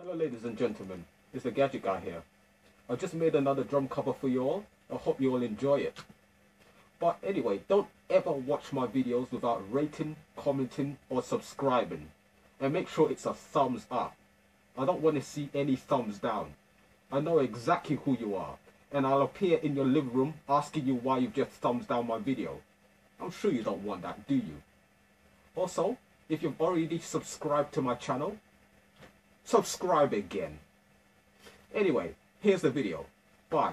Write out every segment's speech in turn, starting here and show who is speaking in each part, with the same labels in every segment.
Speaker 1: Hello ladies and gentlemen, it's the Gadget Guy here. I just made another drum cover for you all. I hope you all enjoy it. But anyway, don't ever watch my videos without rating, commenting or subscribing. And make sure it's a thumbs up. I don't want to see any thumbs down. I know exactly who you are. And I'll appear in your living room asking you why you've just thumbs down my video. I'm sure you don't want that, do you? Also, if you've already subscribed to my channel, subscribe again. Anyway, here's the video. Bye.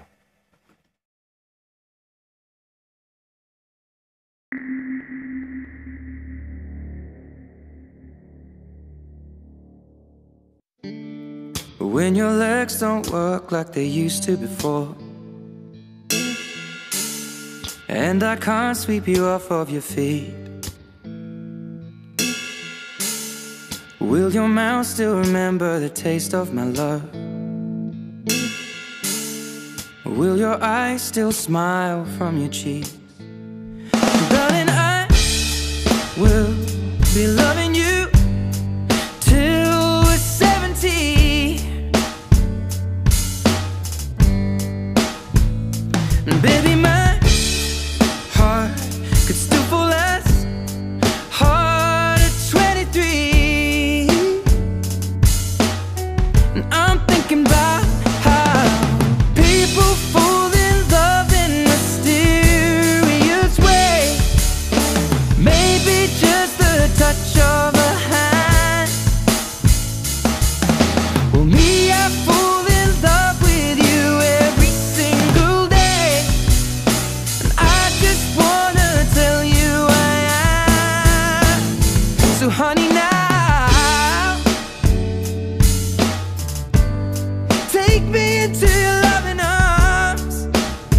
Speaker 2: When your legs don't work like they used to before, and I can't sweep you off of your feet, will your mouth still remember the taste of my love? Will your eyes still smile from your cheeks? Darling, I will be loving you till we're 70. And baby, my heart could still fall as hard at 23. And I'm thinking about how people fall in love in mysterious ways. Maybe just the touch of a hand. Well, me, I fall in love with you every single day, and I just wanna tell you I am. So honey, now take me into your loving arms.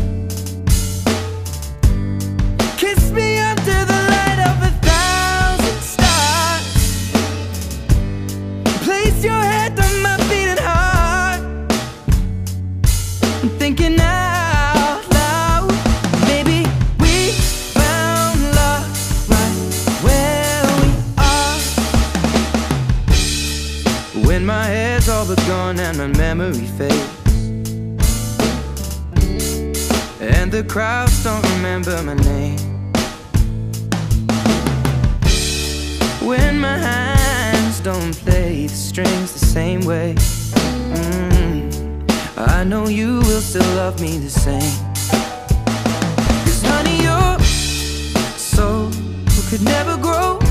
Speaker 2: Kiss me under the light of 1,000 stars. Place your head on my beating heart. I'm thinking out loud. Maybe we found love right where we are. When my hair's all but gone and my memory fades, and the crowds don't remember my name, when my hands don't play the strings the same way, I know you will still love me the same. 'Cause honey, your soul could never grow